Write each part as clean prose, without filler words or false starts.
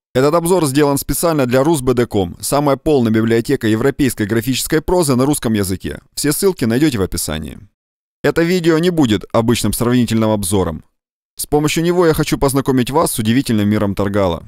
Этот обзор сделан специально для rusbd.com, самая полная библиотека европейской графической прозы на русском языке. Все ссылки найдете в описании. Это видео не будет обычным сравнительным обзором. С помощью него я хочу познакомить вас с удивительным миром Таргала.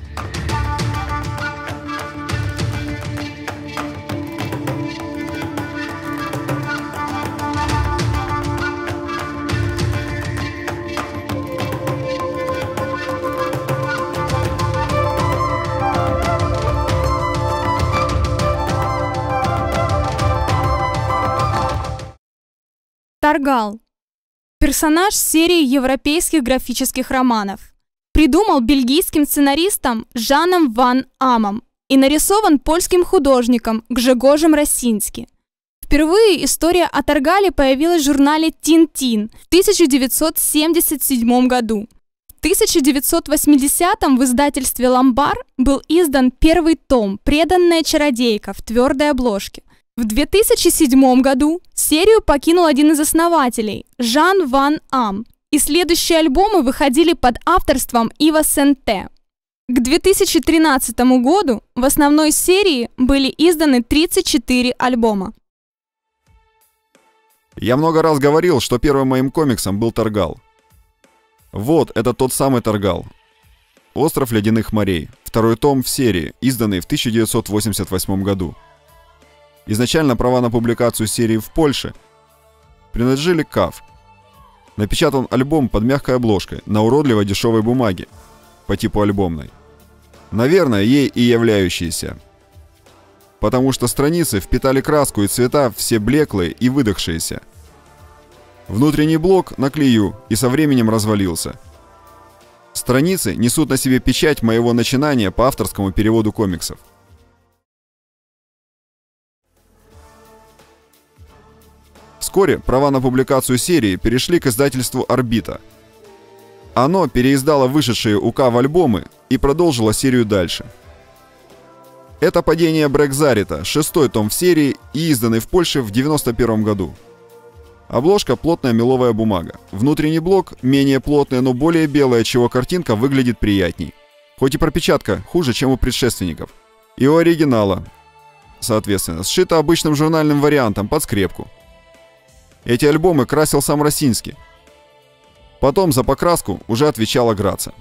Таргал. Персонаж серии европейских графических романов. Придумал бельгийским сценаристом Жаном ван Амом и нарисован польским художником Гжегожем Росински. Впервые история о Таргале появилась в журнале «Тин-Тин» в 1977 году. В 1980-м в издательстве «Ломбар» был издан первый том «Преданная чародейка» в твердой обложке. В 2007 году серию покинул один из основателей – Жан ван Ам, и следующие альбомы выходили под авторством Ива Сен-Те. К 2013 году в основной серии были изданы 34 альбома. Я много раз говорил, что первым моим комиксом был Таргал. Вот, это тот самый Таргал. «Остров ледяных морей», второй том в серии, изданный в 1988 году. Изначально права на публикацию серии в Польше принадлежали КАФ. Напечатан альбом под мягкой обложкой на уродливой дешевой бумаге по типу альбомной. Наверное, ей и являющейся. Потому что страницы впитали краску и цвета все блеклые и выдохшиеся. Внутренний блок на клею и со временем развалился. Страницы несут на себе печать моего начинания по авторскому переводу комиксов. Вскоре права на публикацию серии перешли к издательству «Орбита». Оно переиздало вышедшие у КАФ альбомы и продолжило серию дальше. Это «Падение Брекзарита», шестой том в серии и изданный в Польше в 1991 году. Обложка – плотная меловая бумага. Внутренний блок менее плотный, но более белый, отчего картинка выглядит приятней. Хоть и пропечатка хуже, чем у предшественников. И у оригинала, соответственно, сшито обычным журнальным вариантом под скрепку. Эти альбомы красил сам Росински. Потом за покраску уже отвечала Граца.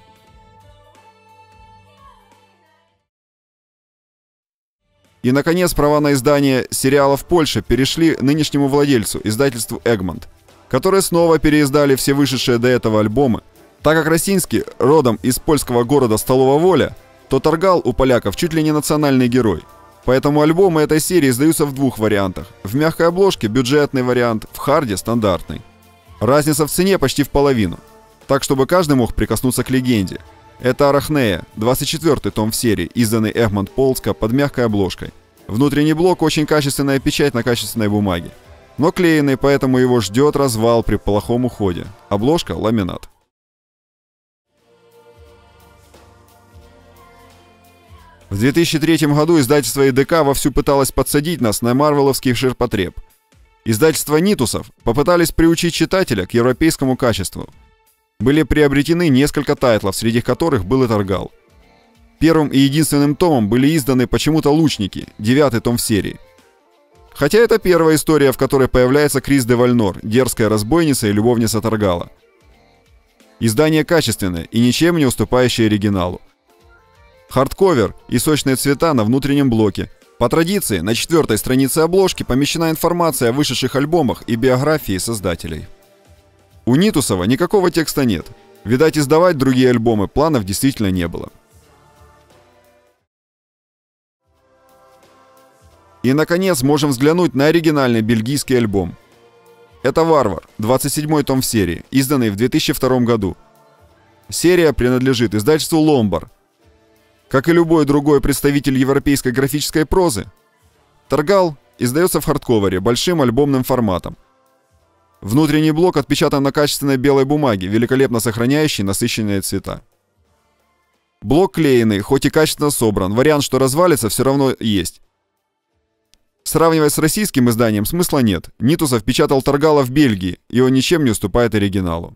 И, наконец, права на издание сериала в Польше перешли нынешнему владельцу, издательству «Эгмонт», которые снова переиздали все вышедшие до этого альбомы. Так как Росински родом из польского города Столова Воля, то Таргал у поляков чуть ли не национальный герой. Поэтому альбомы этой серии издаются в двух вариантах. В мягкой обложке бюджетный вариант, в харде стандартный. Разница в цене почти в половину. Так, чтобы каждый мог прикоснуться к легенде. Это «Арахнея», 24-й том в серии, изданный Эгмонт Полска под мягкой обложкой. Внутренний блок очень качественная печать на качественной бумаге. Но клеенный, поэтому его ждет развал при плохом уходе. Обложка – ламинат. В 2003 году издательство ИДК вовсю пыталось подсадить нас на марвеловский ширпотреб. Издательство Нитусов попытались приучить читателя к европейскому качеству. Были приобретены несколько тайтлов, среди которых был и Таргал. Первым и единственным томом были изданы почему-то «Лучники», 9-й том в серии. Хотя это первая история, в которой появляется Крис де Вальнор, дерзкая разбойница и любовница Таргала. Издание качественное и ничем не уступающее оригиналу. Хардковер и сочные цвета на внутреннем блоке. По традиции, на 4-й странице обложки помещена информация о вышедших альбомах и биографии создателей. У Нитусова никакого текста нет. Видать, издавать другие альбомы планов действительно не было. И, наконец, можем взглянуть на оригинальный бельгийский альбом. Это «Варвар», 27-й том в серии, изданный в 2002 году. Серия принадлежит издательству «Ломбар». Как и любой другой представитель европейской графической прозы, Таргал издается в хардковере большим альбомным форматом. Внутренний блок отпечатан на качественной белой бумаге, великолепно сохраняющей насыщенные цвета. Блок клеенный, хоть и качественно собран, вариант, что развалится, все равно есть. Сравнивать с российским изданием смысла нет. Нитусов печатал Таргала в Бельгии, и он ничем не уступает оригиналу.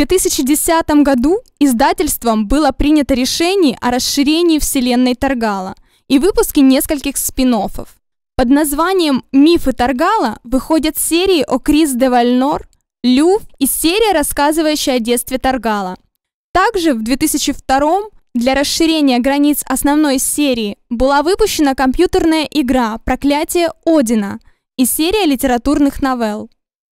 2010 году издательством было принято решение о расширении вселенной Таргала и выпуске нескольких спин-оффов. Под названием «Мифы Таргала» выходят серии о Крис де Вальнор, Люв и серия, рассказывающая о детстве Таргала. Также в 2002 для расширения границ основной серии была выпущена компьютерная игра «Проклятие Одина» и серия литературных новелл.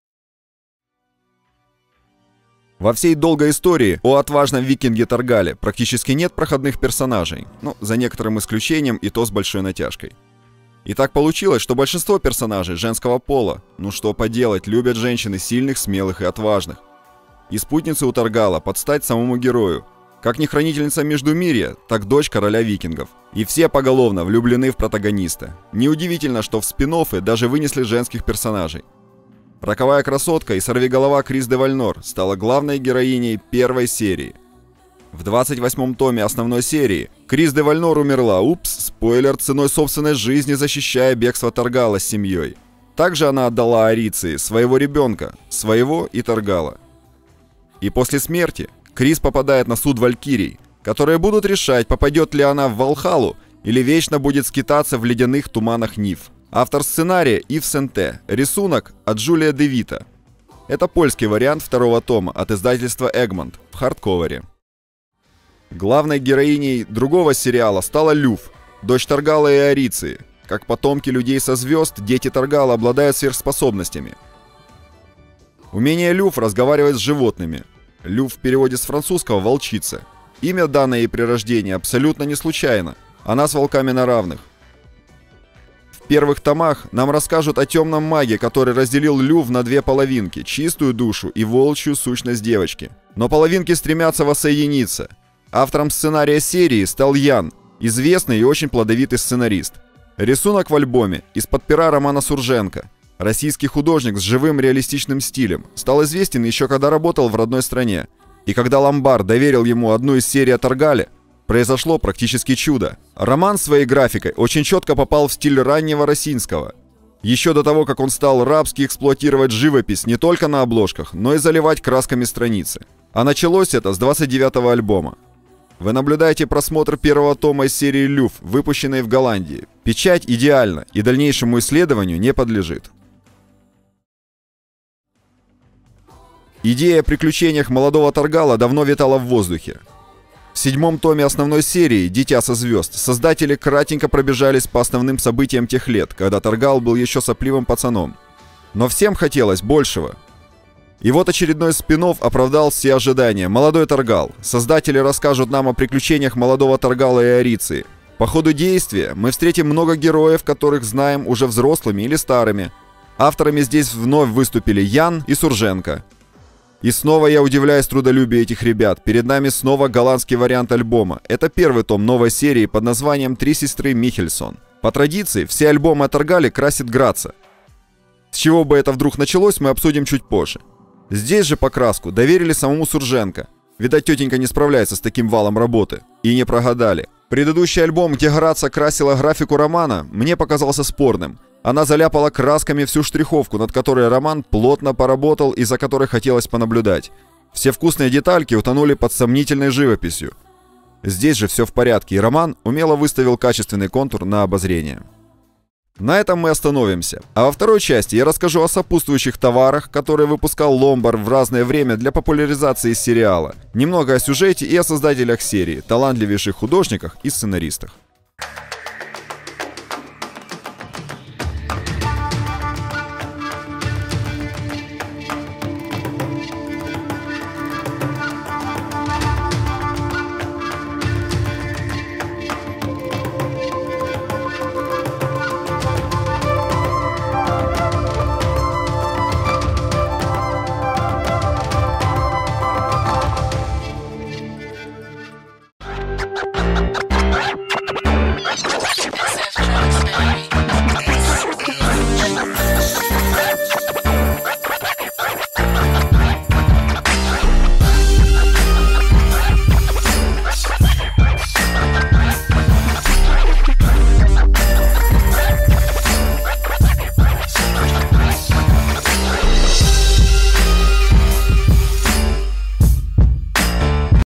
Во всей долгой истории о отважном викинге Таргале практически нет проходных персонажей, за некоторым исключением и то с большой натяжкой. И так получилось, что большинство персонажей женского пола, что поделать, любят женщины сильных, смелых и отважных. И спутницы у Таргала под стать самому герою. Как не хранительница Междумирья, так дочь короля викингов. И все поголовно влюблены в протагониста. Неудивительно, что в спин-оффы даже вынесли женских персонажей. Роковая красотка и сорвиголова Крис де Вальнор стала главной героиней первой серии. В 28-м томе основной серии Крис де Вальнор умерла, спойлер, ценой собственной жизни, защищая бегство Таргала с семьей. Также она отдала Ариции своего ребенка, своего и Таргала. И после смерти Крис попадает на суд валькирий, которые будут решать, попадет ли она в Валхалу или вечно будет скитаться в ледяных туманах Ниф. Автор сценария Ив Сенте, рисунок от Джулия де Вита. Это польский вариант второго тома от издательства Egmont в хардковере. Главной героиней другого сериала стала Люв, дочь Таргала и Ариции. Как потомки людей со звезд, дети Таргала обладают сверхспособностями. Умение Люв разговаривать с животными. Люв в переводе с французского «волчица». Имя, данное ей при рождении, абсолютно не случайно. Она с волками на равных. В первых томах нам расскажут о темном маге, который разделил Люв на две половинки – чистую душу и волчью сущность девочки. Но половинки стремятся воссоединиться. Автором сценария серии стал Ян, известный и очень плодовитый сценарист. Рисунок в альбоме из-под пера Романа Сурженко. Российский художник с живым реалистичным стилем. Стал известен еще когда работал в родной стране. И когда Ломбард доверил ему одну из серий о Таргале, произошло практически чудо. Роман своей графикой очень четко попал в стиль раннего Росинского. Еще до того, как он стал рабски эксплуатировать живопись не только на обложках, но и заливать красками страницы. А началось это с 29-го альбома. Вы наблюдаете просмотр первого тома из серии «Люв», выпущенной в Голландии. Печать идеальна и дальнейшему исследованию не подлежит. Идея о приключениях молодого Таргала давно витала в воздухе. В 7-м томе основной серии «Дитя со звезд» создатели кратенько пробежались по основным событиям тех лет, когда Таргал был еще сопливым пацаном. Но всем хотелось большего. И вот очередной спин-офф оправдал все ожидания. «Молодой Таргал». Создатели расскажут нам о приключениях молодого Таргала и Ариции. По ходу действия мы встретим много героев, которых знаем уже взрослыми или старыми. Авторами здесь вновь выступили Ян и Сурженко. И снова я удивляюсь трудолюбию этих ребят. Перед нами снова голландский вариант альбома. Это первый том новой серии под названием «Три сестры Михельсон». По традиции, все альбомы о Таргале красит Граца. С чего бы это вдруг началось, мы обсудим чуть позже. Здесь же покраску доверили самому Сурженко. Видать, тетенька не справляется с таким валом работы. И не прогадали. Предыдущий альбом, где Граца красила графику романа, мне показался спорным. Она заляпала красками всю штриховку, над которой Роман плотно поработал и за которой хотелось понаблюдать. Все вкусные детальки утонули под сомнительной живописью. Здесь же все в порядке, и Роман умело выставил качественный контур на обозрение. На этом мы остановимся. А во второй части я расскажу о сопутствующих товарах, которые выпускал Ломбард в разное время для популяризации сериала. Немного о сюжете и о создателях серии, талантливейших художниках и сценаристах.